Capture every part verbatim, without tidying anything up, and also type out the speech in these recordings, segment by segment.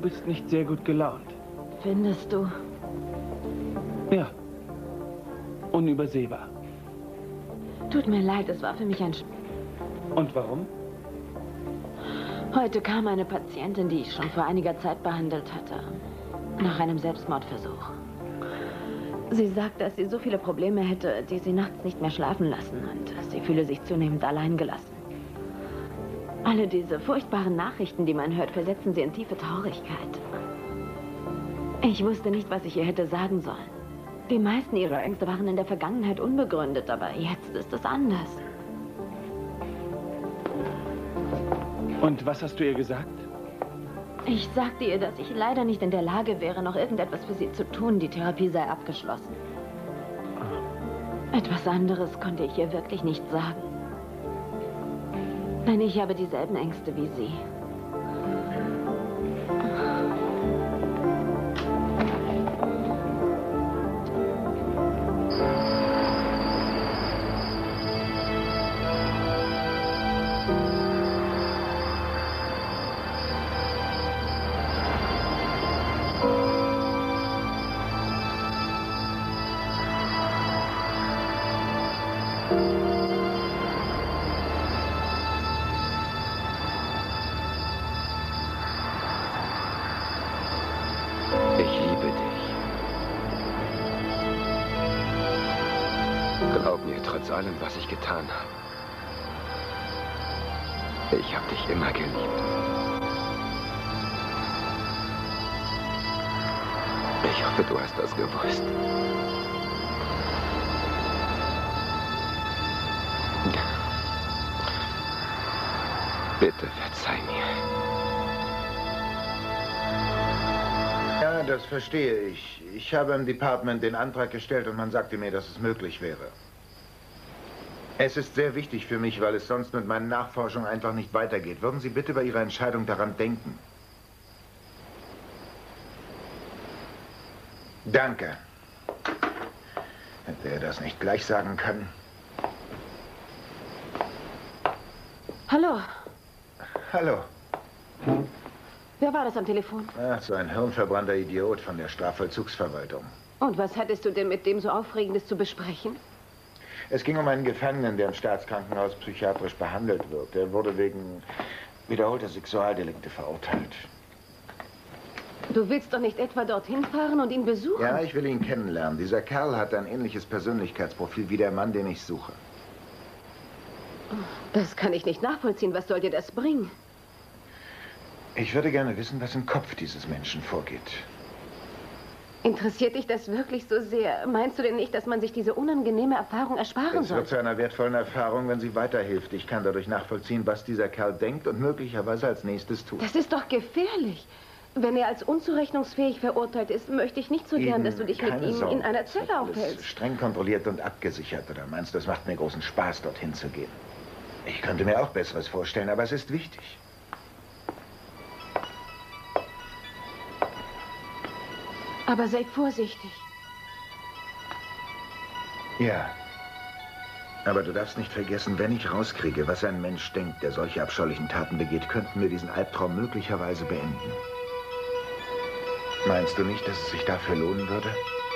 bist nicht sehr gut gelaunt. Findest du? Ja. Unübersehbar. Tut mir leid, es war für mich ein... Sch Und warum? Heute kam eine Patientin, die ich schon vor einiger Zeit behandelt hatte. Nach einem Selbstmordversuch. Sie sagt, dass sie so viele Probleme hätte, die sie nachts nicht mehr schlafen lassen, und sie fühle sich zunehmend alleingelassen. Alle diese furchtbaren Nachrichten, die man hört, versetzen sie in tiefe Traurigkeit. Ich wusste nicht, was ich ihr hätte sagen sollen. Die meisten ihrer Ängste waren in der Vergangenheit unbegründet, aber jetzt ist es anders. Und was hast du ihr gesagt? Ich sagte ihr, dass ich leider nicht in der Lage wäre, noch irgendetwas für sie zu tun. Die Therapie sei abgeschlossen. Etwas anderes konnte ich ihr wirklich nicht sagen. Denn ich habe dieselben Ängste wie sie. Ich liebe dich. Glaub mir, trotz allem, was ich getan habe. Ich habe dich immer geliebt. Ich hoffe, du hast das gewusst. Bitte verzeih mir. Ja, das verstehe ich. Ich habe im Department den Antrag gestellt und man sagte mir, dass es möglich wäre. Es ist sehr wichtig für mich, weil es sonst mit meinen Nachforschungen einfach nicht weitergeht. Würden Sie bitte bei Ihrer Entscheidung daran denken? Danke. Hätte er das nicht gleich sagen können? Hallo. Hallo. Wer war das am Telefon? Ach, so ein hirnverbrannter Idiot von der Strafvollzugsverwaltung. Und was hattest du denn mit dem so Aufregendes zu besprechen? Es ging um einen Gefangenen, der im Staatskrankenhaus psychiatrisch behandelt wird. Er wurde wegen wiederholter Sexualdelikte verurteilt. Du willst doch nicht etwa dorthin fahren und ihn besuchen? Ja, ich will ihn kennenlernen. Dieser Kerl hat ein ähnliches Persönlichkeitsprofil wie der Mann, den ich suche. Das kann ich nicht nachvollziehen. Was soll dir das bringen? Ich würde gerne wissen, was im Kopf dieses Menschen vorgeht. Interessiert dich das wirklich so sehr? Meinst du denn nicht, dass man sich diese unangenehme Erfahrung ersparen Es soll? wird zu einer wertvollen Erfahrung, wenn sie weiterhilft. Ich kann dadurch nachvollziehen, was dieser Kerl denkt und möglicherweise als nächstes tut. Das ist doch gefährlich. Wenn er als unzurechnungsfähig verurteilt ist, möchte ich nicht so gern, Eben, dass du dich mit keine ihm Sorge. in einer Es Zelle wird alles aufhältst. streng kontrolliert und abgesichert. Oder meinst du, es macht mir großen Spaß, dorthin zu gehen? Ich könnte mir auch Besseres vorstellen, aber es ist wichtig. Aber sei vorsichtig. Ja. Aber du darfst nicht vergessen, wenn ich rauskriege, was ein Mensch denkt, der solche abscheulichen Taten begeht, könnten wir diesen Albtraum möglicherweise beenden. Meinst du nicht, dass es sich dafür lohnen würde?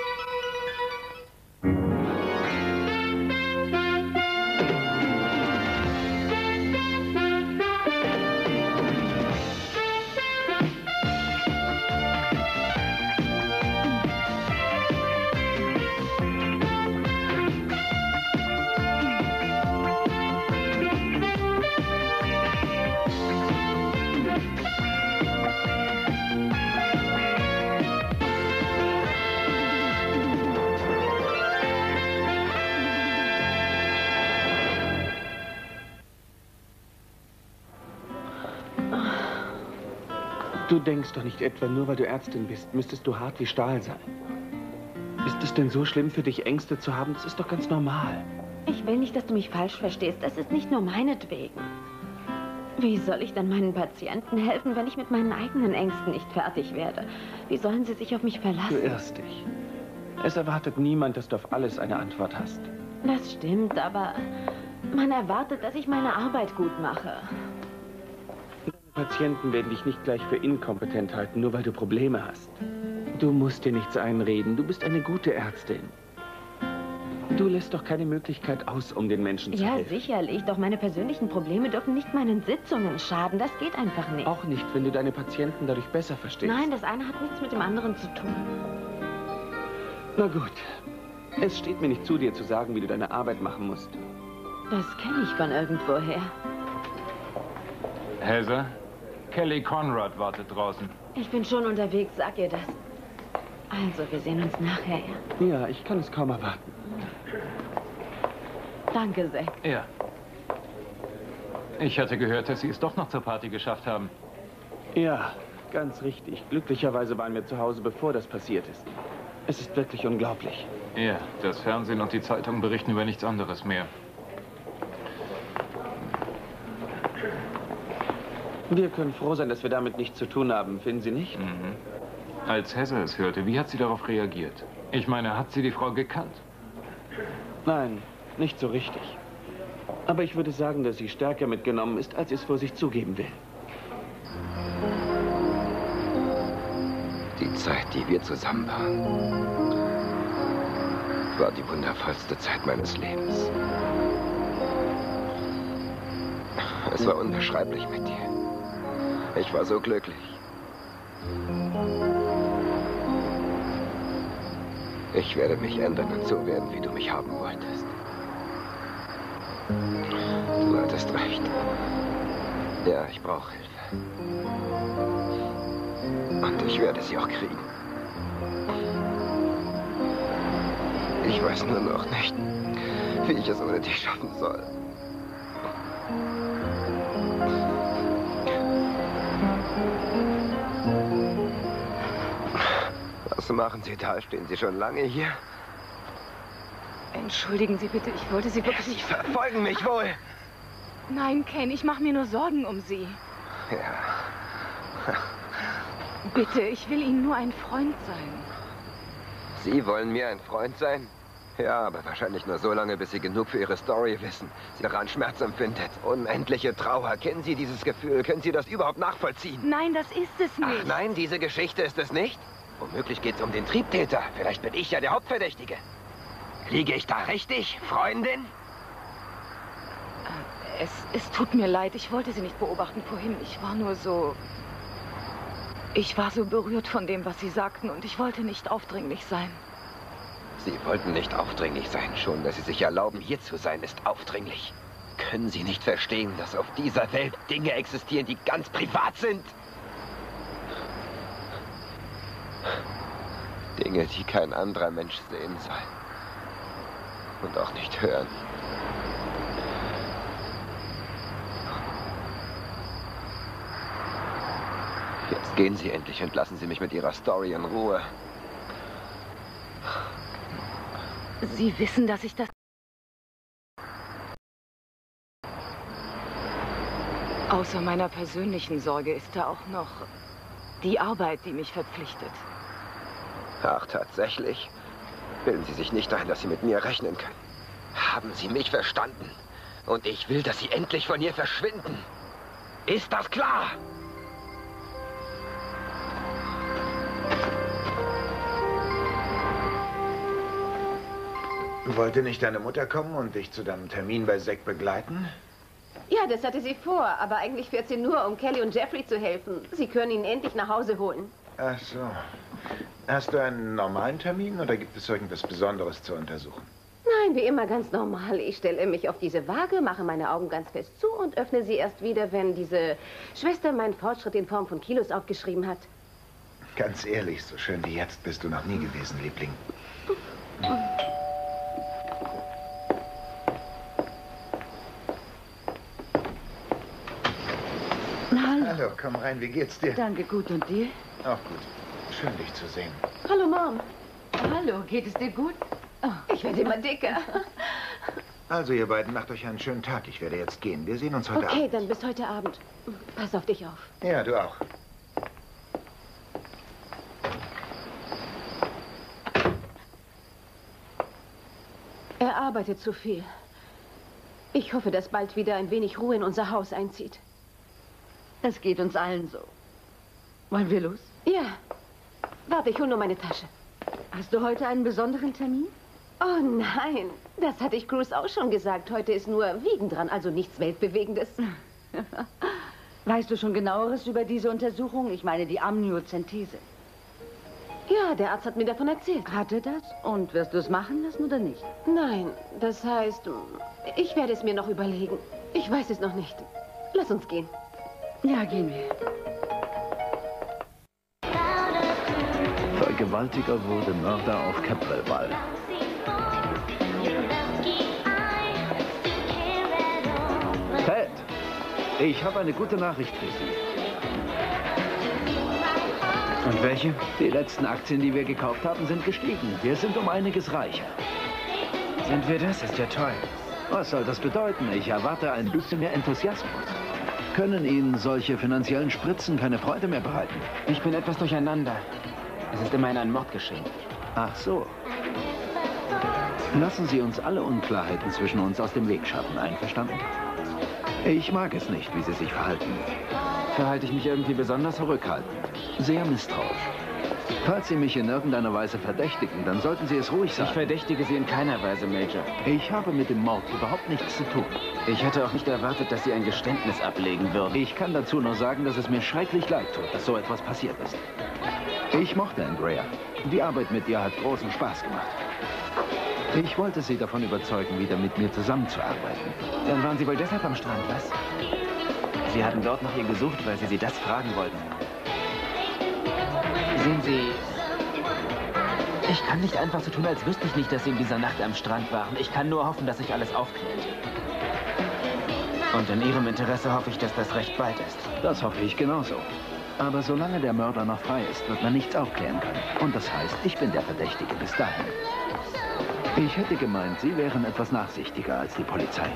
Du denkst doch nicht etwa, nur weil du Ärztin bist, müsstest du hart wie Stahl sein. Ist es denn so schlimm für dich, Ängste zu haben? Das ist doch ganz normal. Ich will nicht, dass du mich falsch verstehst. Das ist nicht nur meinetwegen. Wie soll ich denn meinen Patienten helfen, wenn ich mit meinen eigenen Ängsten nicht fertig werde? Wie sollen sie sich auf mich verlassen? Du irrst dich. Es erwartet niemand, dass du auf alles eine Antwort hast. Das stimmt, aber man erwartet, dass ich meine Arbeit gut mache. Deine Patienten werden dich nicht gleich für inkompetent halten, nur weil du Probleme hast. Du musst dir nichts einreden. Du bist eine gute Ärztin. Du lässt doch keine Möglichkeit aus, um den Menschen zu Ja, helfen. sicherlich. Doch meine persönlichen Probleme dürfen nicht meinen Sitzungen schaden. Das geht einfach nicht. Auch nicht, wenn du deine Patienten dadurch besser verstehst. Nein, das eine hat nichts mit dem anderen zu tun. Na gut. Es steht mir nicht zu, dir zu sagen, wie du deine Arbeit machen musst. Das kenne ich von irgendwoher. Heather, Kelly Conrad wartet draußen. Ich bin schon unterwegs, sag ihr das. Also, wir sehen uns nachher, ja? Ja, ich kann es kaum erwarten. Danke, Zack. Ja. Ich hatte gehört, dass Sie es doch noch zur Party geschafft haben. Ja, ganz richtig. Glücklicherweise waren wir zu Hause, bevor das passiert ist. Es ist wirklich unglaublich. Ja, das Fernsehen und die Zeitung berichten über nichts anderes mehr. Wir können froh sein, dass wir damit nichts zu tun haben, finden Sie nicht? Mhm. Als Heather es hörte, wie hat sie darauf reagiert? Ich meine, hat sie die Frau gekannt? Nein, nicht so richtig. Aber ich würde sagen, dass sie stärker mitgenommen ist, als sie es vor sich zugeben will. Die Zeit, die wir zusammen waren, war die wundervollste Zeit meines Lebens. Es war unbeschreiblich mit dir. Ich war so glücklich. Ich werde mich ändern und so werden, wie du mich haben wolltest. Du hattest recht. Ja, ich brauche Hilfe. Und ich werde sie auch kriegen. Ich weiß nur noch nicht, wie ich es ohne dich schaffen soll. Was machen Sie da? Stehen Sie schon lange hier? Entschuldigen Sie bitte, ich wollte Sie wirklich Sie nicht... verfolgen mich wohl. Nein, Ken, ich mache mir nur Sorgen um Sie. Ja. Bitte, ich will Ihnen nur ein Freund sein. Sie wollen mir ein Freund sein? Ja, aber wahrscheinlich nur so lange, bis Sie genug für Ihre Story wissen. Sie daran Schmerz empfindet. Unendliche Trauer. Kennen Sie dieses Gefühl? Können Sie das überhaupt nachvollziehen? Nein, das ist es nicht. Ach nein, diese Geschichte ist es nicht? Womöglich geht es um den Triebtäter. Vielleicht bin ich ja der Hauptverdächtige. Liege ich da richtig, Freundin? Es, es tut mir leid, ich wollte Sie nicht beobachten vorhin. Ich war nur so... Ich war so berührt von dem, was Sie sagten und ich wollte nicht aufdringlich sein. Sie wollten nicht aufdringlich sein. Schon, dass Sie sich erlauben, hier zu sein, ist aufdringlich. Können Sie nicht verstehen, dass auf dieser Welt Dinge existieren, die ganz privat sind? Dinge, die kein anderer Mensch sehen soll. Und auch nicht hören. Jetzt gehen Sie endlich und lassen Sie mich mit Ihrer Story in Ruhe. Sie wissen, dass ich das... Außer meiner persönlichen Sorge ist da auch noch die Arbeit, die mich verpflichtet. Ach, tatsächlich? Bilden Sie sich nicht ein, dass Sie mit mir rechnen können. Haben Sie mich verstanden? Und ich will, dass Sie endlich von hier verschwinden. Ist das klar? Wollte nicht deine Mutter kommen und dich zu deinem Termin bei Zack begleiten? Ja, das hatte sie vor, aber eigentlich fährt sie nur, um Kelly und Jeffrey zu helfen. Sie können ihn endlich nach Hause holen. Ach so. Hast du einen normalen Termin oder gibt es irgendwas Besonderes zu untersuchen? Nein, wie immer ganz normal. Ich stelle mich auf diese Waage, mache meine Augen ganz fest zu und öffne sie erst wieder, wenn diese Schwester meinen Fortschritt in Form von Kilos aufgeschrieben hat. Ganz ehrlich, so schön wie jetzt bist du noch nie gewesen, Liebling. Hallo. Hallo, komm rein, wie geht's dir? Danke, gut. Und dir? Auch gut. Schön, dich zu sehen. Hallo, Mom. Hallo, geht es dir gut? Oh. Ich werde immer dicker. Also, ihr beiden, macht euch einen schönen Tag. Ich werde jetzt gehen. Wir sehen uns heute Okay, Abend. dann bis heute Abend. Pass auf dich auf. Ja, du auch. Er arbeitet zu viel. Ich hoffe, dass bald wieder ein wenig Ruhe in unser Haus einzieht. Es geht uns allen so. Wollen wir los? Ja. Warte, ich hole nur meine Tasche. Hast du heute einen besonderen Termin? Oh nein, das hatte ich Cruz auch schon gesagt. Heute ist nur Wiegen dran, also nichts Weltbewegendes. Weißt du schon Genaueres über diese Untersuchung? Ich meine die Amniozentese. Ja, der Arzt hat mir davon erzählt. Hat er das? Und wirst du es machen lassen oder nicht? Nein, das heißt, ich werde es mir noch überlegen. Ich weiß es noch nicht. Lass uns gehen. Ja, gehen wir. Vergewaltiger wurde Mörder auf Caprelball. Ted, ich habe eine gute Nachricht für Sie. Und welche? Die letzten Aktien, die wir gekauft haben, sind gestiegen. Wir sind um einiges reicher. Sind wir das? Ist ja toll. Was soll das bedeuten? Ich erwarte ein bisschen mehr Enthusiasmus. Können Ihnen solche finanziellen Spritzen keine Freude mehr bereiten? Ich bin etwas durcheinander. Es ist immerhin ein Mord geschehen. Ach so. Lassen Sie uns alle Unklarheiten zwischen uns aus dem Weg schaffen. Einverstanden? Ich mag es nicht, wie Sie sich verhalten. Verhalte ich mich irgendwie besonders zurückhaltend? Sehr misstrauisch. Falls Sie mich in irgendeiner Weise verdächtigen, dann sollten Sie es ruhig sagen. Ich verdächtige Sie in keiner Weise, Major. Ich habe mit dem Mord überhaupt nichts zu tun. Ich hätte auch nicht erwartet, dass Sie ein Geständnis ablegen würden. Ich kann dazu nur sagen, dass es mir schrecklich leid tut, dass so etwas passiert ist. Ich mochte Andrea. Die Arbeit mit ihr hat großen Spaß gemacht. Ich wollte sie davon überzeugen, wieder mit mir zusammenzuarbeiten. Dann waren Sie wohl deshalb am Strand, was? Sie hatten dort nach ihr gesucht, weil Sie sie das fragen wollten. Sehen Sie, ich kann nicht einfach so tun, als wüsste ich nicht, dass Sie in dieser Nacht am Strand waren. Ich kann nur hoffen, dass sich alles aufklärt. Und in Ihrem Interesse hoffe ich, dass das recht bald ist. Das hoffe ich genauso. Aber solange der Mörder noch frei ist, wird man nichts aufklären können. Und das heißt, ich bin der Verdächtige bis dahin. Ich hätte gemeint, Sie wären etwas nachsichtiger als die Polizei.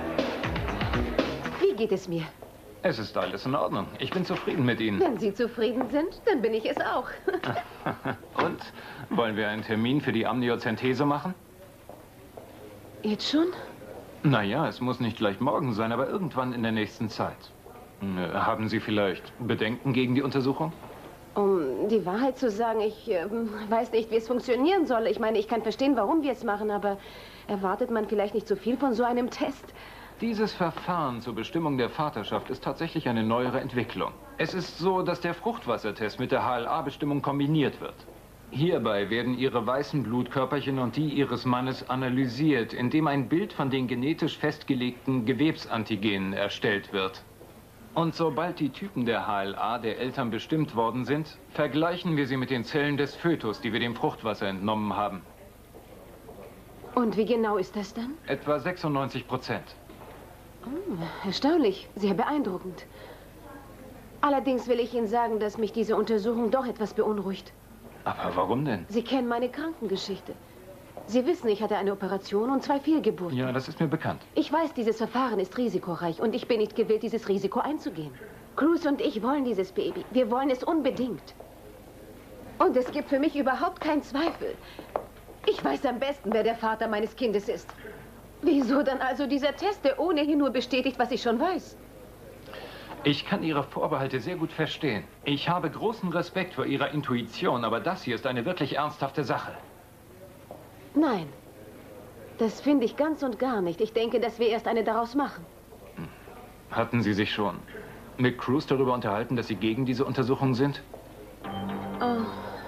Wie geht es mir? Es ist alles in Ordnung. Ich bin zufrieden mit Ihnen. Wenn Sie zufrieden sind, dann bin ich es auch. Und? Wollen wir einen Termin für die Amniozentese machen? Jetzt schon? Naja, es muss nicht gleich morgen sein, aber irgendwann in der nächsten Zeit. Haben Sie vielleicht Bedenken gegen die Untersuchung? Um die Wahrheit zu sagen, ich äh, weiß nicht, wie es funktionieren soll. Ich meine, ich kann verstehen, warum wir es machen, aber erwartet man vielleicht nicht so viel von so einem Test? Dieses Verfahren zur Bestimmung der Vaterschaft ist tatsächlich eine neuere Entwicklung. Es ist so, dass der Fruchtwassertest mit der H L A-Bestimmung kombiniert wird. Hierbei werden Ihre weißen Blutkörperchen und die Ihres Mannes analysiert, indem ein Bild von den genetisch festgelegten Gewebsantigenen erstellt wird. Und sobald die Typen der H L A der Eltern bestimmt worden sind, vergleichen wir sie mit den Zellen des Fötus, die wir dem Fruchtwasser entnommen haben. Und wie genau ist das dann? Etwa sechsundneunzig Prozent. Oh, erstaunlich, sehr beeindruckend. Allerdings will ich Ihnen sagen, dass mich diese Untersuchung doch etwas beunruhigt. Aber warum denn? Sie kennen meine Krankengeschichte. Sie wissen, ich hatte eine Operation und zwei Fehlgeburten. Ja, das ist mir bekannt. Ich weiß, dieses Verfahren ist risikoreich und ich bin nicht gewillt, dieses Risiko einzugehen. Cruz und ich wollen dieses Baby. Wir wollen es unbedingt. Und es gibt für mich überhaupt keinen Zweifel. Ich weiß am besten, wer der Vater meines Kindes ist. Wieso dann also dieser Test, der ohnehin nur bestätigt, was ich schon weiß? Ich kann Ihre Vorbehalte sehr gut verstehen. Ich habe großen Respekt vor Ihrer Intuition, aber das hier ist eine wirklich ernsthafte Sache. Nein, das finde ich ganz und gar nicht. Ich denke, dass wir erst eine daraus machen. Hatten Sie sich schon mit Cruz darüber unterhalten, dass Sie gegen diese Untersuchung sind? Oh.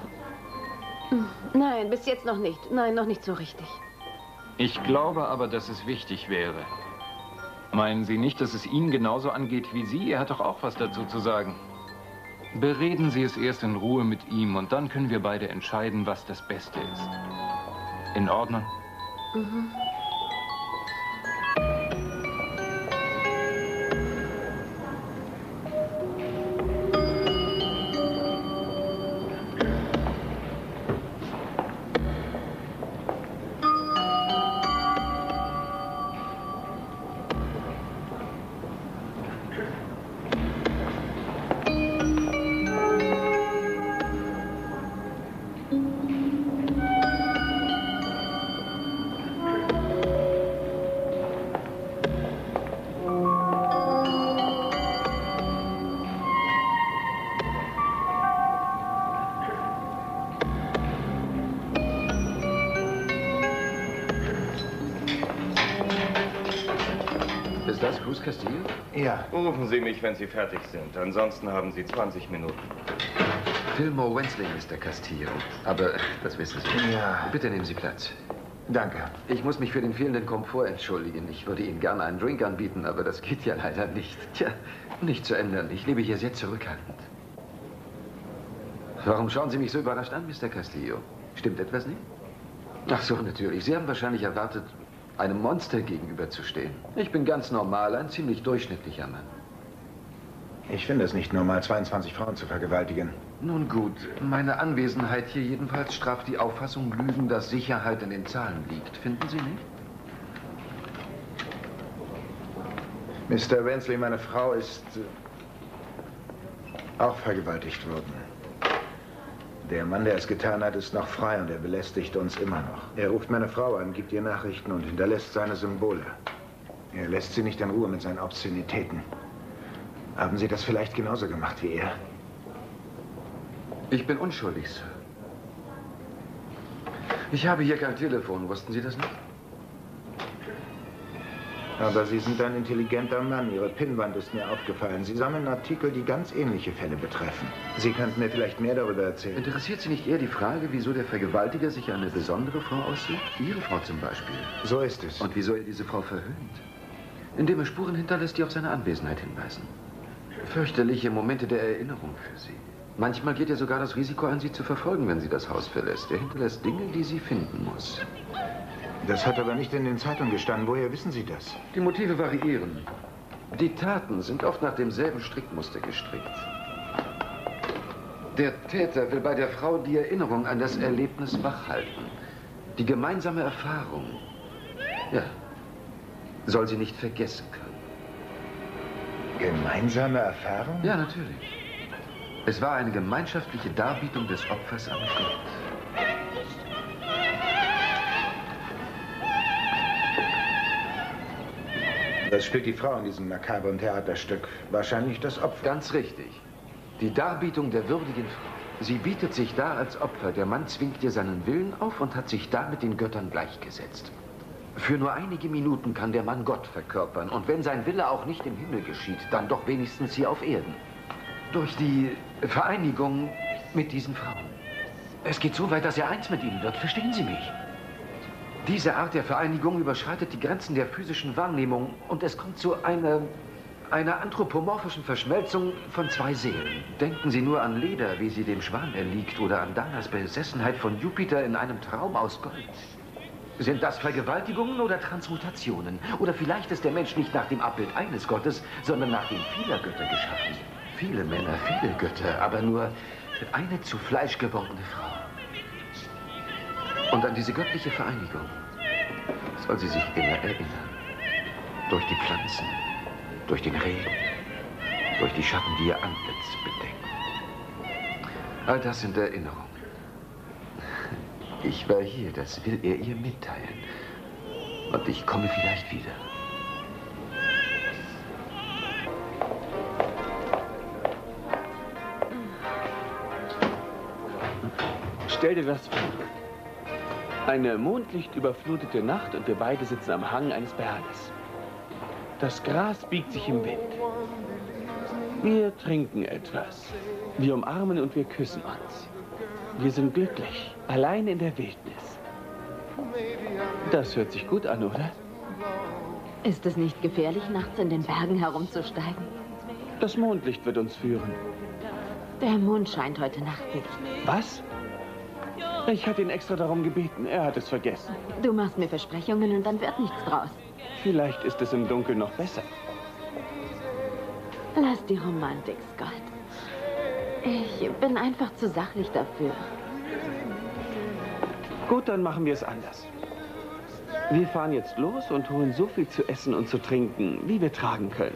Nein, bis jetzt noch nicht. Nein, noch nicht so richtig. Ich glaube aber, dass es wichtig wäre. Meinen Sie nicht, dass es Ihnen genauso angeht wie Sie? Er hat doch auch was dazu zu sagen. Bereden Sie es erst in Ruhe mit ihm und dann können wir beide entscheiden, was das Beste ist. In Ordnung? Mhm. Ist das Cruz Castillo? Ja. Rufen Sie mich, wenn Sie fertig sind. Ansonsten haben Sie zwanzig Minuten. Fillmore Wensley, Mister Castillo. Aber das wissen Sie. Ja. Bitte nehmen Sie Platz. Danke. Ich muss mich für den fehlenden Komfort entschuldigen. Ich würde Ihnen gerne einen Drink anbieten, aber das geht ja leider nicht. Tja, nicht zu ändern. Ich lebe hier sehr zurückhaltend. Warum schauen Sie mich so überrascht an, Mister Castillo? Stimmt etwas nicht? Ach so, natürlich. Sie haben wahrscheinlich erwartet, einem Monster gegenüberzustehen. Ich bin ganz normal, ein ziemlich durchschnittlicher Mann. Ich finde es nicht normal, zweiundzwanzig Frauen zu vergewaltigen. Nun gut, meine Anwesenheit hier jedenfalls straft die Auffassung Lügen, dass Sicherheit in den Zahlen liegt. Finden Sie nicht? Mister Wensley, meine Frau ist äh, auch vergewaltigt worden. Der Mann, der es getan hat, ist noch frei und er belästigt uns immer noch. Er ruft meine Frau an, gibt ihr Nachrichten und hinterlässt seine Symbole. Er lässt sie nicht in Ruhe mit seinen Obszönitäten. Haben Sie das vielleicht genauso gemacht wie er? Ich bin unschuldig, Sir. Ich habe hier kein Telefon, wussten Sie das nicht? Aber Sie sind ein intelligenter Mann. Ihre Pinnwand ist mir aufgefallen. Sie sammeln Artikel, die ganz ähnliche Fälle betreffen. Sie könnten mir vielleicht mehr darüber erzählen. Interessiert Sie nicht eher die Frage, wieso der Vergewaltiger sich eine besondere Frau aussucht? Ihre Frau zum Beispiel. So ist es. Und wieso er diese Frau verhöhnt? Indem er Spuren hinterlässt, die auf seine Anwesenheit hinweisen. Fürchterliche Momente der Erinnerung für Sie. Manchmal geht er sogar das Risiko ein, Sie zu verfolgen, wenn Sie das Haus verlässt. Er hinterlässt Dinge, die sie finden muss. Das hat aber nicht in den Zeitungen gestanden. Woher wissen Sie das? Die Motive variieren. Die Taten sind oft nach demselben Strickmuster gestrickt. Der Täter will bei der Frau die Erinnerung an das Erlebnis wachhalten. Die gemeinsame Erfahrung. Ja, soll sie nicht vergessen können. Gemeinsame Erfahrung? Ja, natürlich. Es war eine gemeinschaftliche Darbietung des Opfers an Gott. Das spielt die Frau in diesem makabren Theaterstück. Wahrscheinlich das Opfer. Ganz richtig. Die Darbietung der würdigen Frau. Sie bietet sich dar als Opfer. Der Mann zwingt ihr seinen Willen auf und hat sich damit den Göttern gleichgesetzt. Für nur einige Minuten kann der Mann Gott verkörpern. Und wenn sein Wille auch nicht im Himmel geschieht, dann doch wenigstens hier auf Erden. Durch die Vereinigung mit diesen Frauen. Es geht so weit, dass er eins mit ihnen wird. Verstehen Sie mich? Diese Art der Vereinigung überschreitet die Grenzen der physischen Wahrnehmung und es kommt zu einer, einer anthropomorphischen Verschmelzung von zwei Seelen. Denken Sie nur an Leda, wie sie dem Schwan erliegt, oder an Danas Besessenheit von Jupiter in einem Traum aus Gold. Sind das Vergewaltigungen oder Transmutationen? Oder vielleicht ist der Mensch nicht nach dem Abbild eines Gottes, sondern nach dem vieler Götter geschaffen. Viele Männer, viele Götter, aber nur eine zu Fleisch gewordene Frau. Und an diese göttliche Vereinigung soll sie sich immer erinnern. Durch die Pflanzen, durch den Regen, durch die Schatten, die ihr Antlitz bedecken. All das sind Erinnerungen. Ich war hier, das will er ihr mitteilen. Und ich komme vielleicht wieder. Stell dir das vor. Eine mondlichtüberflutete Nacht und wir beide sitzen am Hang eines Berges. Das Gras biegt sich im Wind. Wir trinken etwas. Wir umarmen und wir küssen uns. Wir sind glücklich, allein in der Wildnis. Das hört sich gut an, oder? Ist es nicht gefährlich, nachts in den Bergen herumzusteigen? Das Mondlicht wird uns führen. Der Mond scheint heute Nacht nicht. Was? Ich hatte ihn extra darum gebeten. Er hat es vergessen. Du machst mir Versprechungen und dann wird nichts draus. Vielleicht ist es im Dunkeln noch besser. Lass die Romantik, Scott. Ich bin einfach zu sachlich dafür. Gut, dann machen wir es anders. Wir fahren jetzt los und holen so viel zu essen und zu trinken, wie wir tragen können.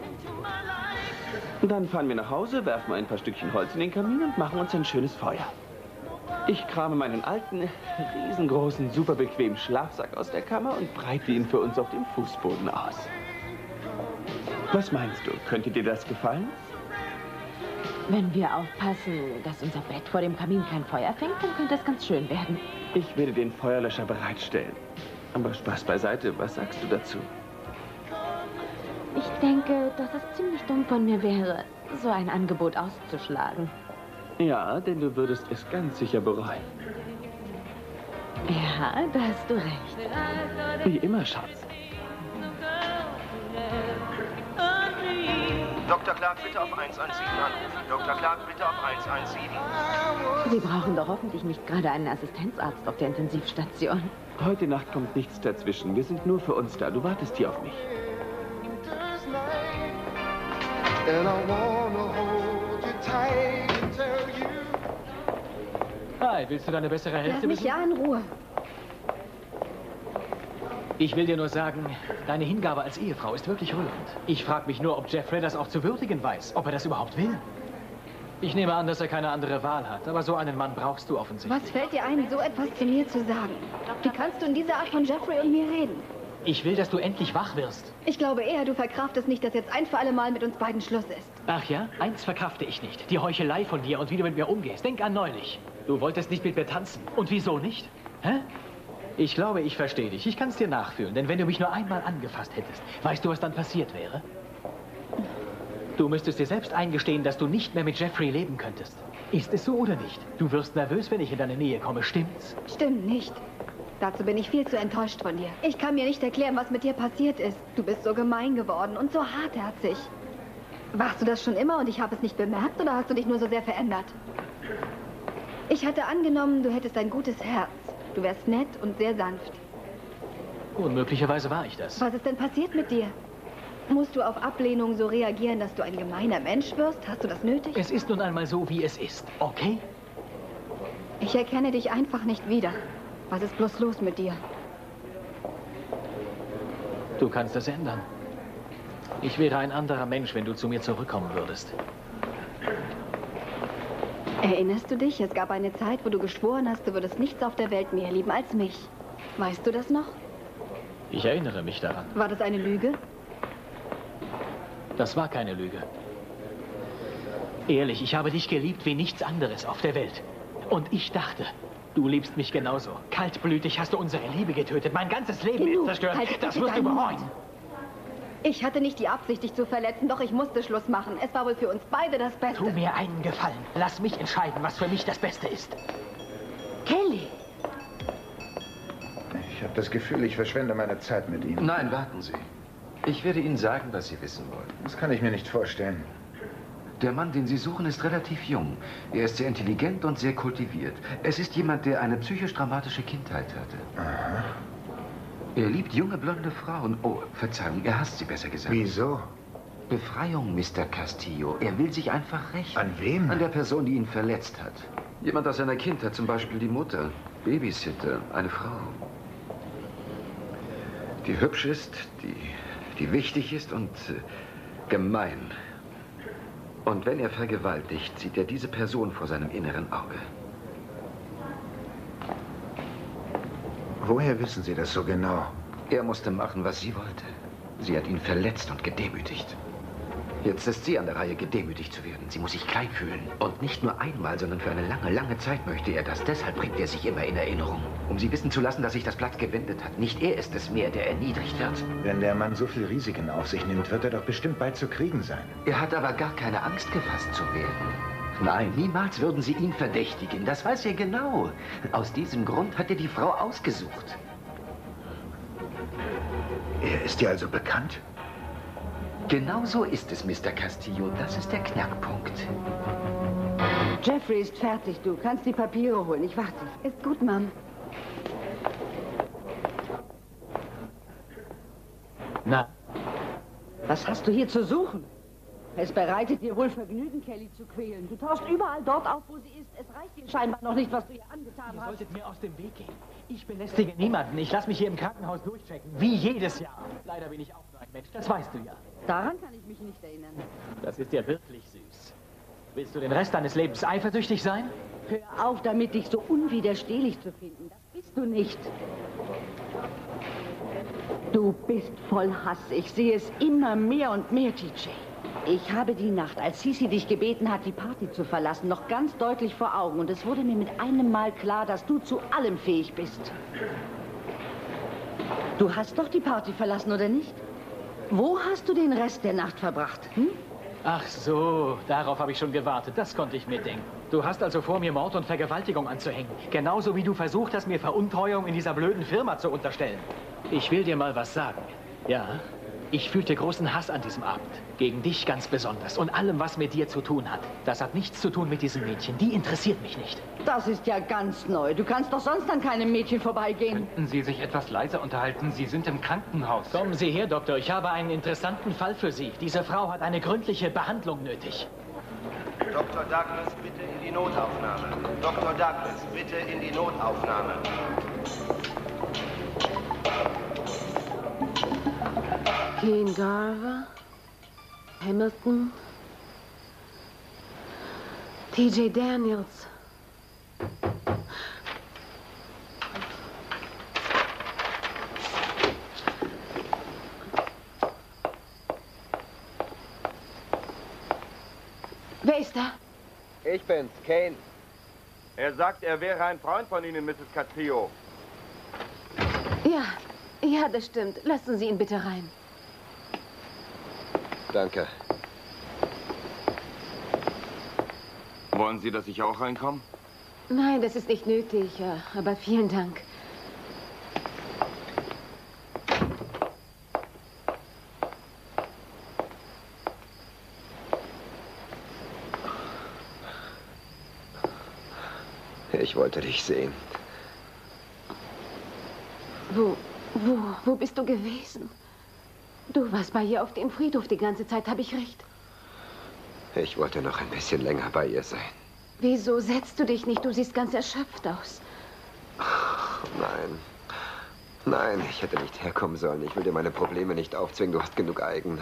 Dann fahren wir nach Hause, werfen ein paar Stückchen Holz in den Kamin und machen uns ein schönes Feuer. Ich krame meinen alten, riesengroßen, super bequemen Schlafsack aus der Kammer und breite ihn für uns auf dem Fußboden aus. Was meinst du? Könnte dir das gefallen? Wenn wir aufpassen, dass unser Bett vor dem Kamin kein Feuer fängt, dann könnte es ganz schön werden. Ich werde den Feuerlöscher bereitstellen. Aber Spaß beiseite, was sagst du dazu? Ich denke, dass es ziemlich dumm von mir wäre, so ein Angebot auszuschlagen. Ja, denn du würdest es ganz sicher bereuen. Ja, da hast du recht. Wie immer, Schatz. Doktor Clark, bitte auf eins eins sieben anrufen. Doktor Clark, bitte auf eins eins sieben. Sie brauchen doch hoffentlich nicht gerade einen Assistenzarzt auf der Intensivstation. Heute Nacht kommt nichts dazwischen. Wir sind nur für uns da. Du wartest hier auf mich. Hi, willst du deine bessere Hälfte Lass mich wissen? ja in Ruhe. Ich will dir nur sagen, deine Hingabe als Ehefrau ist wirklich rührend. Ich frage mich nur, ob Jeffrey das auch zu würdigen weiß, ob er das überhaupt will. Ich nehme an, dass er keine andere Wahl hat, aber so einen Mann brauchst du offensichtlich. Was fällt dir ein, so etwas zu mir zu sagen? Wie kannst du in dieser Art von Jeffrey und mir reden? Ich will, dass du endlich wach wirst. Ich glaube eher, du verkraftest nicht, dass jetzt ein für alle Mal mit uns beiden Schluss ist. Ach ja? Eins verkrafte ich nicht. Die Heuchelei von dir und wie du mit mir umgehst. Denk an neulich. Du wolltest nicht mit mir tanzen. Und wieso nicht? Hä? Ich glaube, ich verstehe dich. Ich kann es dir nachfühlen. Denn wenn du mich nur einmal angefasst hättest, weißt du, was dann passiert wäre? Du müsstest dir selbst eingestehen, dass du nicht mehr mit Jeffrey leben könntest. Ist es so oder nicht? Du wirst nervös, wenn ich in deine Nähe komme. Stimmt's? Stimmt nicht. Dazu bin ich viel zu enttäuscht von dir. Ich kann mir nicht erklären, was mit dir passiert ist. Du bist so gemein geworden und so hartherzig. Warst du das schon immer und ich habe es nicht bemerkt oder hast du dich nur so sehr verändert? Ich hatte angenommen, du hättest ein gutes Herz. Du wärst nett und sehr sanft. Unmöglicherweise war ich das. Was ist denn passiert mit dir? Musst du auf Ablehnung so reagieren, dass du ein gemeiner Mensch wirst? Hast du das nötig? Es ist nun einmal so, wie es ist, okay? Ich erkenne dich einfach nicht wieder. Was ist bloß los mit dir? Du kannst es ändern. Ich wäre ein anderer Mensch, wenn du zu mir zurückkommen würdest. Erinnerst du dich? Es gab eine Zeit, wo du geschworen hast, du würdest nichts auf der Welt mehr lieben als mich. Weißt du das noch? Ich erinnere mich daran. War das eine Lüge? Das war keine Lüge. Ehrlich, ich habe dich geliebt wie nichts anderes auf der Welt. Und ich dachte, du liebst mich genauso. Kaltblütig hast du unsere Liebe getötet. Mein ganzes Leben Genug. ist zerstört. Halt Das bitte wirst du deinen bereuen. Mund. Ich hatte nicht die Absicht, dich zu verletzen, doch ich musste Schluss machen. Es war wohl für uns beide das Beste. Tu mir einen Gefallen. Lass mich entscheiden, was für mich das Beste ist. Kelly! Ich habe das Gefühl, ich verschwende meine Zeit mit Ihnen. Nein, warten Sie. Ich werde Ihnen sagen, was Sie wissen wollen. Das kann ich mir nicht vorstellen. Der Mann, den Sie suchen, ist relativ jung. Er ist sehr intelligent und sehr kultiviert. Es ist jemand, der eine psychisch dramatische Kindheit hatte. Aha. Er liebt junge, blonde Frauen. Oh, Verzeihung, er hasst sie, besser gesagt. Wieso? Befreiung, Mister Castillo. Er will sich einfach rächen. An wem? An der Person, die ihn verletzt hat. Jemand aus seiner Kindheit, zum Beispiel die Mutter. Babysitter, eine Frau. Die hübsch ist, die, die wichtig ist und äh, gemein. Und wenn er vergewaltigt, sieht er diese Person vor seinem inneren Auge. Woher wissen Sie das so genau? Er musste machen, was sie wollte. Sie hat ihn verletzt und gedemütigt. Jetzt ist sie an der Reihe, gedemütigt zu werden. Sie muss sich klein fühlen. Und nicht nur einmal, sondern für eine lange, lange Zeit möchte er das. Deshalb bringt er sich immer in Erinnerung. Um sie wissen zu lassen, dass sich das Blatt gewendet hat. Nicht er ist es mehr, der erniedrigt wird. Wenn der Mann so viel Risiken auf sich nimmt, wird er doch bestimmt bald zu kriegen sein. Er hat aber gar keine Angst, gefasst zu werden. Nein, niemals würden sie ihn verdächtigen. Das weiß er genau. Aus diesem Grund hat er die Frau ausgesucht. Er ist dir also bekannt? Genau so ist es, Mister Castillo. Das ist der Knackpunkt. Jeffrey ist fertig. Du kannst die Papiere holen. Ich warte. Ist gut, Mom. Na? Was hast du hier zu suchen? Es bereitet dir wohl Vergnügen, Kelly zu quälen. Du tauchst überall dort auf, wo sie ist. Es reicht dir scheinbar noch nicht, was du ihr angetan Ihr hast. solltet mir aus dem Weg gehen. Ich belästige niemanden. Ich lasse mich hier im Krankenhaus durchchecken. Wie jedes Jahr. Leider bin ich auch nur ein Mensch. Das weißt du ja. Daran kann ich mich nicht erinnern. Das ist ja wirklich süß. Willst du den Rest deines Lebens eifersüchtig sein? Hör auf damit, dich so unwiderstehlich zu finden. Das bist du nicht. Du bist voll Hass. Ich sehe es immer mehr und mehr, T J. Ich habe die Nacht, als Sisi dich gebeten hat, die Party zu verlassen, noch ganz deutlich vor Augen. Und es wurde mir mit einem Mal klar, dass du zu allem fähig bist. Du hast doch die Party verlassen, oder nicht? Wo hast du den Rest der Nacht verbracht? Hm? Ach so, darauf habe ich schon gewartet. Das konnte ich mitdenken. Du hast also vor, mir Mord und Vergewaltigung anzuhängen. Genauso wie du versucht hast, mir Veruntreuung in dieser blöden Firma zu unterstellen. Ich will dir mal was sagen. Ja, ich fühlte großen Hass an diesem Abend. Gegen dich ganz besonders. Und allem, was mit dir zu tun hat. Das hat nichts zu tun mit diesem Mädchen. Die interessiert mich nicht. Das ist ja ganz neu. Du kannst doch sonst an keinem Mädchen vorbeigehen. Könnten Sie sich etwas leiser unterhalten? Sie sind im Krankenhaus. Kommen Sie her, Doktor. Ich habe einen interessanten Fall für Sie. Diese Frau hat eine gründliche Behandlung nötig. Doktor Douglas, bitte in die Notaufnahme. Doktor Douglas, bitte in die Notaufnahme. Kane Garver, Hamilton, T J Daniels. Wer ist da? Ich bin's, Kane. Er sagt, er wäre ein Freund von Ihnen, Misses Castillo. Ja, ja, das stimmt. Lassen Sie ihn bitte rein. Danke. Wollen Sie, dass ich auch reinkomme? Nein, das ist nicht nötig, ja, aber vielen Dank. Ich wollte dich sehen. Wo, wo, wo bist du gewesen? Du warst bei ihr auf dem Friedhof die ganze Zeit, habe ich recht? Ich wollte noch ein bisschen länger bei ihr sein. Wieso setzt du dich nicht? Du siehst ganz erschöpft aus. Nein. Nein, ich hätte nicht herkommen sollen. Ich will dir meine Probleme nicht aufzwingen. Du hast genug eigene.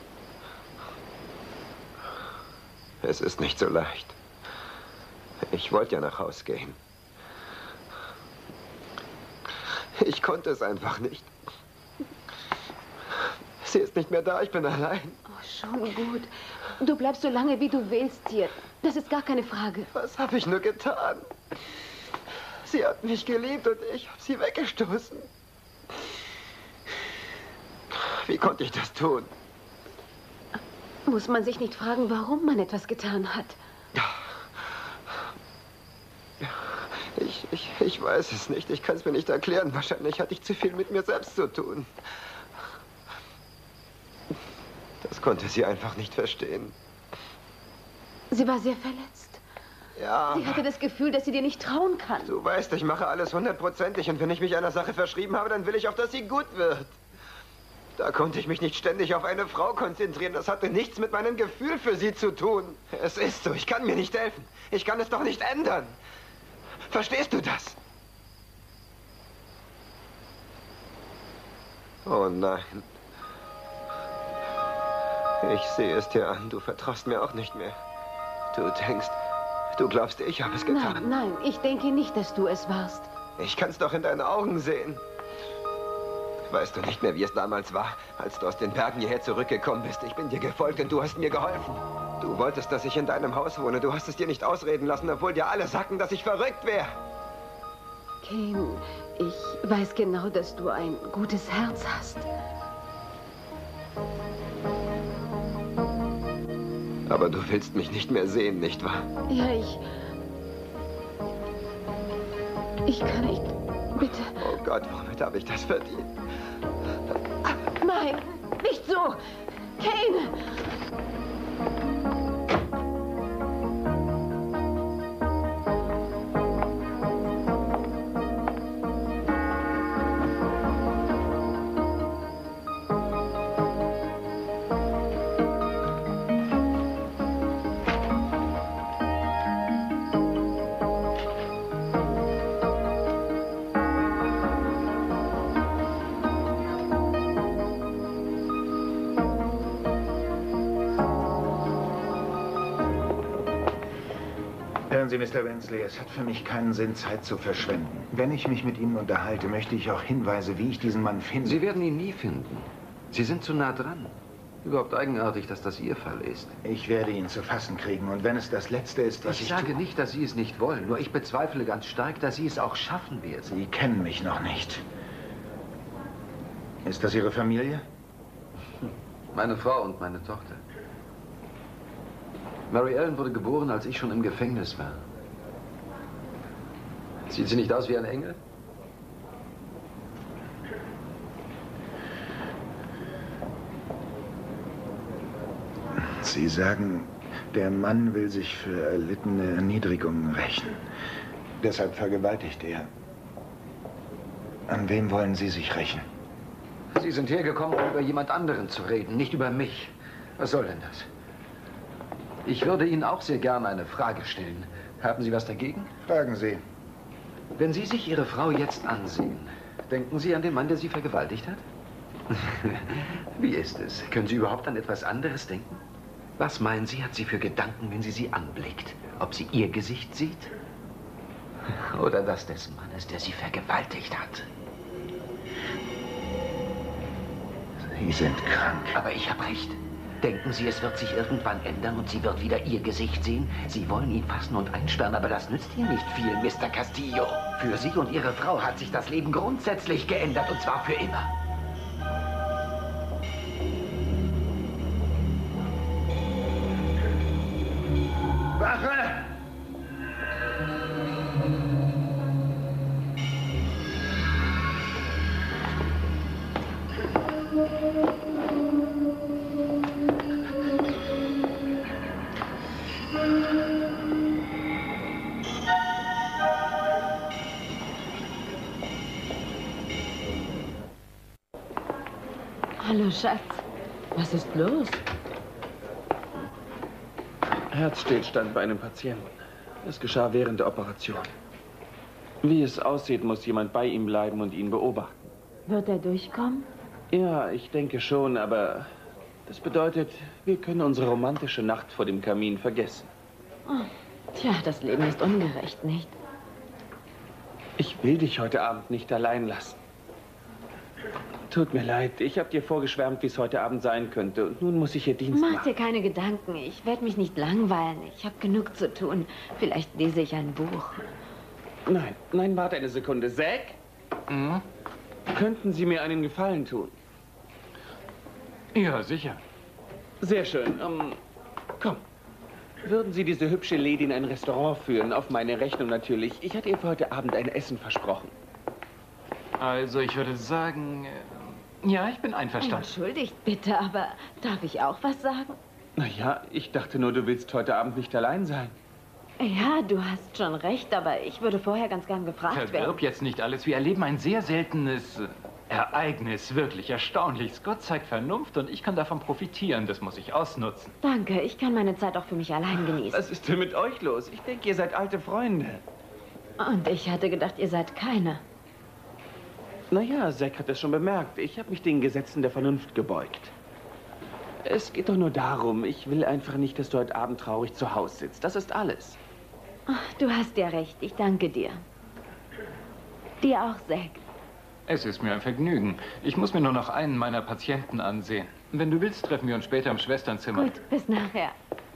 Es ist nicht so leicht. Ich wollte ja nach Haus gehen. Ich konnte es einfach nicht. Sie ist nicht mehr da, ich bin allein. Oh, schon gut. Du bleibst so lange, wie du willst hier. Das ist gar keine Frage. Was habe ich nur getan? Sie hat mich geliebt und ich habe sie weggestoßen. Wie konnte ich das tun? Muss man sich nicht fragen, warum man etwas getan hat? Ich, ich, ich weiß es nicht. Ich kann es mir nicht erklären. Wahrscheinlich hatte ich zu viel mit mir selbst zu tun. Das konnte sie einfach nicht verstehen. Sie war sehr verletzt. Ja. Sie hatte das Gefühl, dass sie dir nicht trauen kann. Du weißt, ich mache alles hundertprozentig. Und wenn ich mich einer Sache verschrieben habe, dann will ich auch, dass sie gut wird. Da konnte ich mich nicht ständig auf eine Frau konzentrieren. Das hatte nichts mit meinem Gefühl für sie zu tun. Es ist so. Ich kann mir nicht helfen. Ich kann es doch nicht ändern. Verstehst du das? Oh nein. Ich sehe es dir an. Du vertraust mir auch nicht mehr. Du denkst, du glaubst, ich habe es getan. Nein, nein, ich denke nicht, dass du es warst. Ich kann es doch in deinen Augen sehen. Weißt du nicht mehr, wie es damals war, als du aus den Bergen hierher zurückgekommen bist? Ich bin dir gefolgt und du hast mir geholfen. Du wolltest, dass ich in deinem Haus wohne. Du hast es dir nicht ausreden lassen, obwohl dir alle sagten, dass ich verrückt wäre. Kane, ich weiß genau, dass du ein gutes Herz hast. Aber du willst mich nicht mehr sehen, nicht wahr? Ja, ich... Ich kann nicht... Bitte. Oh Gott, womit habe ich das verdient? Nein, nicht so! Kane! Hören Sie, Mister Wensley, es hat für mich keinen Sinn, Zeit zu verschwenden. Wenn ich mich mit Ihnen unterhalte, möchte ich auch Hinweise, wie ich diesen Mann finde. Sie werden ihn nie finden. Sie sind zu nah dran. Überhaupt eigenartig, dass das Ihr Fall ist. Ich werde ihn zu fassen kriegen. Und wenn es das Letzte ist, was ich... Ich sage nicht, dass Sie es nicht wollen. Nur ich bezweifle ganz stark, dass Sie es auch schaffen werden. Sie kennen mich noch nicht. Ist das Ihre Familie? Hm. Meine Frau und meine Tochter. Mary Ellen wurde geboren, als ich schon im Gefängnis war. Sieht sie nicht aus wie ein Engel? Sie sagen, der Mann will sich für erlittene Erniedrigungen rächen. Deshalb vergewaltigt er. An wem wollen Sie sich rächen? Sie sind hergekommen, um über jemand anderen zu reden, nicht über mich. Was soll denn das? Ich würde Ihnen auch sehr gerne eine Frage stellen. Haben Sie was dagegen? Fragen Sie. Wenn Sie sich Ihre Frau jetzt ansehen, denken Sie an den Mann, der Sie vergewaltigt hat? Wie ist es? Können Sie überhaupt an etwas anderes denken? Was meinen Sie, hat sie für Gedanken, wenn sie sie anblickt? Ob sie Ihr Gesicht sieht? Oder das des Mannes, der sie vergewaltigt hat? Sie sind krank. Aber ich habe recht. Denken Sie, es wird sich irgendwann ändern und sie wird wieder Ihr Gesicht sehen? Sie wollen ihn fassen und einsperren, aber das nützt ihr nicht viel, Mister Castillo. Für Sie und Ihre Frau hat sich das Leben grundsätzlich geändert, und zwar für immer. Wache! Hallo, Schatz. Was ist los? Herzstillstand bei einem Patienten. Es geschah während der Operation. Wie es aussieht, muss jemand bei ihm bleiben und ihn beobachten. Wird er durchkommen? Ja, ich denke schon, aber das bedeutet, wir können unsere romantische Nacht vor dem Kamin vergessen. Oh, tja, das Leben ist ungerecht, nicht? Ich will dich heute Abend nicht allein lassen. Tut mir leid, ich habe dir vorgeschwärmt, wie es heute Abend sein könnte. Und nun muss ich hier Dienst machen. Mach dir keine Gedanken. Ich werde mich nicht langweilen. Ich habe genug zu tun. Vielleicht lese ich ein Buch. Nein, nein, warte eine Sekunde. Zack? Mhm. Könnten Sie mir einen Gefallen tun? Ja, sicher. Sehr schön. Um, komm. Würden Sie diese hübsche Lady in ein Restaurant führen? Auf meine Rechnung natürlich. Ich hatte ihr für heute Abend ein Essen versprochen. Also, ich würde sagen, ja, ich bin einverstanden. Entschuldigt bitte, aber darf ich auch was sagen? Naja, ich dachte nur, du willst heute Abend nicht allein sein. Ja, du hast schon recht, aber ich würde vorher ganz gern gefragt werden. Verwirb jetzt nicht alles. Wir erleben ein sehr seltenes Ereignis. Wirklich erstaunlich. Scott zeigt Vernunft und ich kann davon profitieren. Das muss ich ausnutzen. Danke, ich kann meine Zeit auch für mich allein genießen. Was ist denn mit euch los? Ich denke, ihr seid alte Freunde. Und ich hatte gedacht, ihr seid keine. Naja, Zack hat es schon bemerkt. Ich habe mich den Gesetzen der Vernunft gebeugt. Es geht doch nur darum, ich will einfach nicht, dass du heute Abend traurig zu Hause sitzt. Das ist alles. Ach, du hast ja recht. Ich danke dir. Dir auch, Zack. Es ist mir ein Vergnügen. Ich muss mir nur noch einen meiner Patienten ansehen. Wenn du willst, treffen wir uns später im Schwesternzimmer. Gut, bis nachher.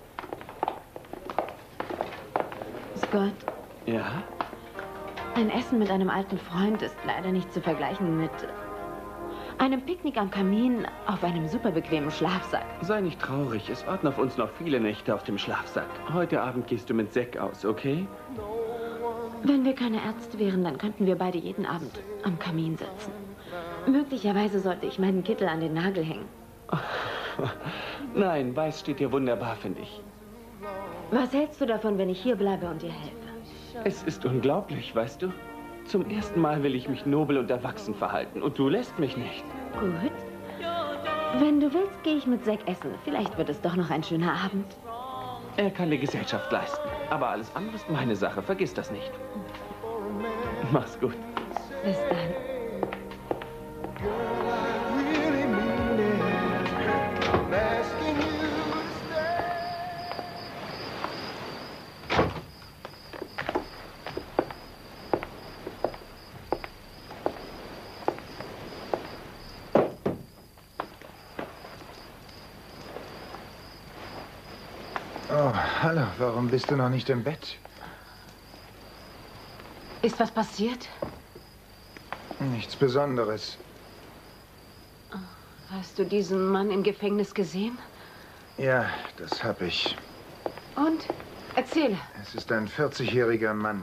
Scott? Ja? Ein Essen mit einem alten Freund ist leider nicht zu vergleichen mit einem Picknick am Kamin auf einem super bequemen Schlafsack. Sei nicht traurig. Es warten auf uns noch viele Nächte auf dem Schlafsack. Heute Abend gehst du mit Zack aus, okay? Wenn wir keine Ärzte wären, dann könnten wir beide jeden Abend am Kamin sitzen. Möglicherweise sollte ich meinen Kittel an den Nagel hängen. Nein, weiß steht dir wunderbar, finde ich. Was hältst du davon, wenn ich hier bleibe und dir helfe? Es ist unglaublich, weißt du? Zum ersten Mal will ich mich nobel und erwachsen verhalten und du lässt mich nicht. Gut. Wenn du willst, gehe ich mit Zack essen. Vielleicht wird es doch noch ein schöner Abend. Er kann dir Gesellschaft leisten. Aber alles andere ist meine Sache. Vergiss das nicht. Mach's gut. Bis dann. Oh, hallo. Warum bist du noch nicht im Bett? Ist was passiert? Nichts Besonderes. Hast du diesen Mann im Gefängnis gesehen? Ja, das hab ich. Und? Erzähle. Es ist ein vierzigjähriger Mann.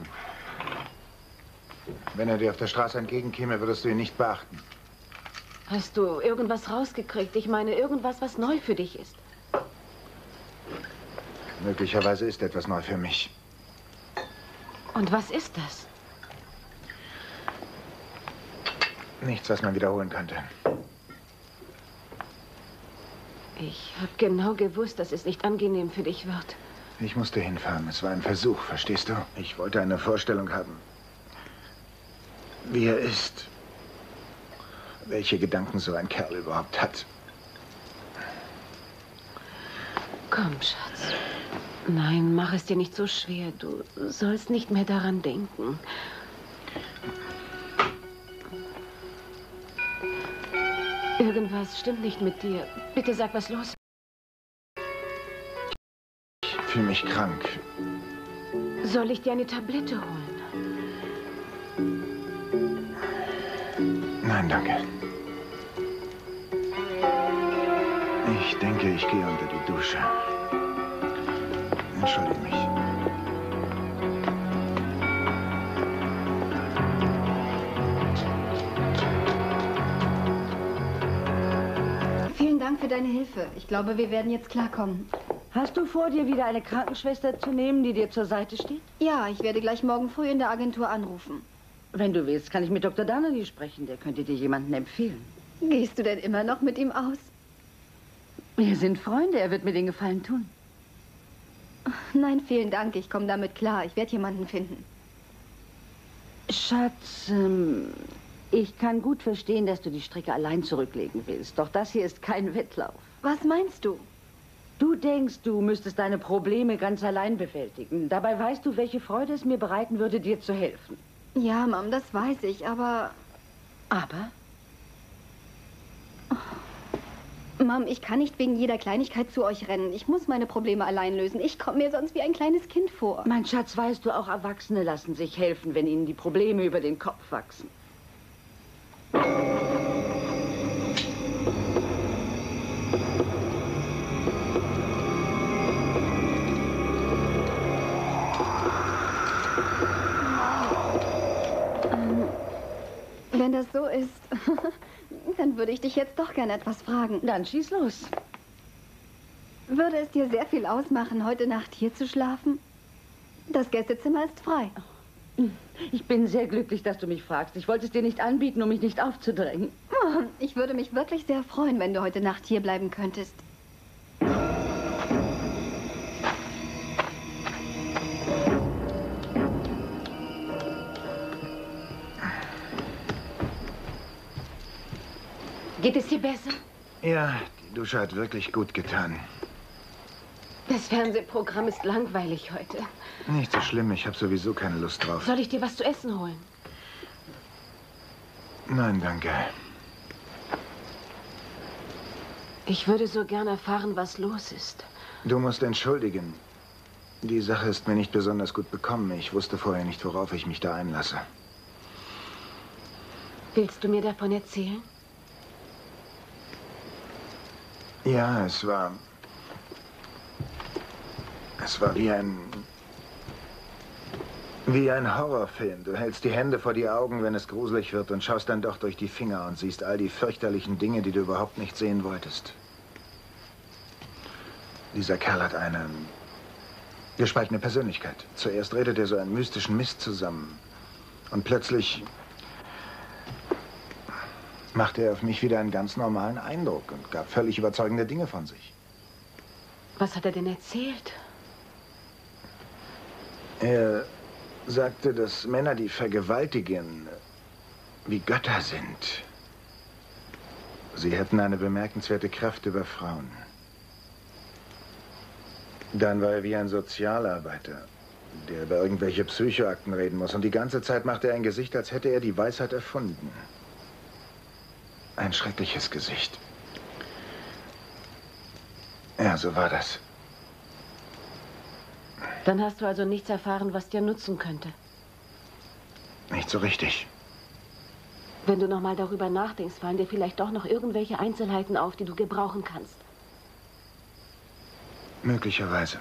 Wenn er dir auf der Straße entgegenkäme, würdest du ihn nicht beachten. Hast du irgendwas rausgekriegt? Ich meine, irgendwas, was neu für dich ist. Möglicherweise ist etwas neu für mich. Und was ist das? Nichts, was man wiederholen könnte. Ich habe genau gewusst, dass es nicht angenehm für dich wird. Ich musste hinfahren. Es war ein Versuch, verstehst du? Ich wollte eine Vorstellung haben, wie er ist. Welche Gedanken so ein Kerl überhaupt hat. Komm, Schatz. Nein, mach es dir nicht so schwer. Du sollst nicht mehr daran denken. Irgendwas stimmt nicht mit dir. Bitte sag, was los ist. Ich fühle mich krank. Soll ich dir eine Tablette holen? Nein, danke. Ich denke, ich gehe unter die Dusche. Entschuldige mich. Vielen Dank für deine Hilfe. Ich glaube, wir werden jetzt klarkommen. Hast du vor, dir wieder eine Krankenschwester zu nehmen, die dir zur Seite steht? Ja, ich werde gleich morgen früh in der Agentur anrufen. Wenn du willst, kann ich mit Doktor Donnelly sprechen. Der könnte dir jemanden empfehlen. Gehst du denn immer noch mit ihm aus? Wir sind Freunde. Er wird mir den Gefallen tun. Nein, vielen Dank. Ich komme damit klar. Ich werde jemanden finden. Schatz, ähm, ich kann gut verstehen, dass du die Strecke allein zurücklegen willst. Doch das hier ist kein Wettlauf. Was meinst du? Du denkst, du müsstest deine Probleme ganz allein bewältigen. Dabei weißt du, welche Freude es mir bereiten würde, dir zu helfen. Ja, Mom, das weiß ich, aber... Aber? Mom, ich kann nicht wegen jeder Kleinigkeit zu euch rennen. Ich muss meine Probleme allein lösen. Ich komme mir sonst wie ein kleines Kind vor. Mein Schatz, weißt du, auch Erwachsene lassen sich helfen, wenn ihnen die Probleme über den Kopf wachsen. Wenn das so ist, dann würde ich dich jetzt doch gerne etwas fragen. Dann schieß los. Würde es dir sehr viel ausmachen, heute Nacht hier zu schlafen? Das Gästezimmer ist frei. Ich bin sehr glücklich, dass du mich fragst. Ich wollte es dir nicht anbieten, um mich nicht aufzudrängen. Oh, ich würde mich wirklich sehr freuen, wenn du heute Nacht hier bleiben könntest. Geht es dir besser? Ja, die Dusche hat wirklich gut getan. Das Fernsehprogramm ist langweilig heute. Nicht so schlimm, ich habe sowieso keine Lust drauf. Soll ich dir was zu essen holen? Nein, danke. Ich würde so gern erfahren, was los ist. Du musst entschuldigen. Die Sache ist mir nicht besonders gut bekommen. Ich wusste vorher nicht, worauf ich mich da einlasse. Willst du mir davon erzählen? Ja, es war... Es war wie ein... Wie ein Horrorfilm. Du hältst die Hände vor die Augen, wenn es gruselig wird und schaust dann doch durch die Finger und siehst all die fürchterlichen Dinge, die du überhaupt nicht sehen wolltest. Dieser Kerl hat eine gespaltene Persönlichkeit. Zuerst redet er so einen mystischen Mist zusammen. Und plötzlich machte er auf mich wieder einen ganz normalen Eindruck und gab völlig überzeugende Dinge von sich. Was hat er denn erzählt? Er sagte, dass Männer, die vergewaltigen, wie Götter sind. Sie hätten eine bemerkenswerte Kraft über Frauen. Dann war er wie ein Sozialarbeiter, der über irgendwelche Psychoakten reden muss. Und die ganze Zeit machte er ein Gesicht, als hätte er die Weisheit erfunden. Ein schreckliches Gesicht. Ja, so war das. Dann hast du also nichts erfahren, was dir nutzen könnte. Nicht so richtig. Wenn du noch mal darüber nachdenkst, fallen dir vielleicht doch noch irgendwelche Einzelheiten auf, die du gebrauchen kannst. Möglicherweise.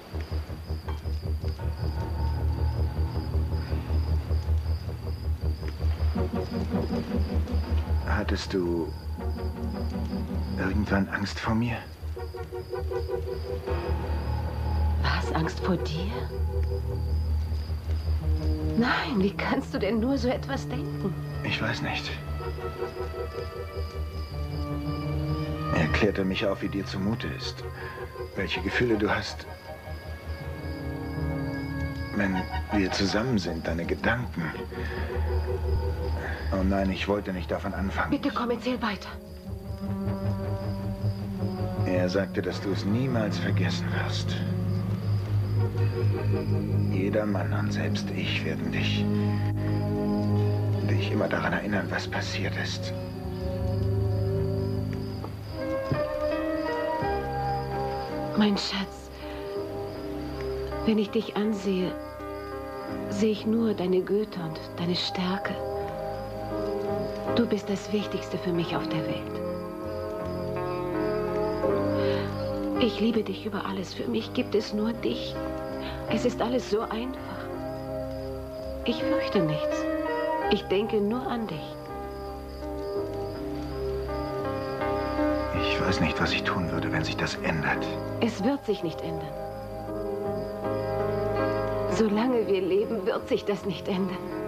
Hattest du irgendwann Angst vor mir? Was? Angst vor dir? Nein, wie kannst du denn nur so etwas denken? Ich weiß nicht. Er klärte mich auf, wie dir zumute ist. Welche Gefühle du hast. Wenn wir zusammen sind, deine Gedanken. Oh nein, ich wollte nicht davon anfangen. Bitte komm, erzähl weiter. Er sagte, dass du es niemals vergessen wirst. Jeder Mann und selbst ich werden dich, dich immer daran erinnern, was passiert ist. Mein Schatz, wenn ich dich ansehe, sehe ich nur deine Güte und deine Stärke. Du bist das Wichtigste für mich auf der Welt. Ich liebe dich über alles. Für mich gibt es nur dich. Es ist alles so einfach. Ich fürchte nichts. Ich denke nur an dich. Ich weiß nicht, was ich tun würde, wenn sich das ändert. Es wird sich nicht ändern. Solange wir leben, wird sich das nicht ändern.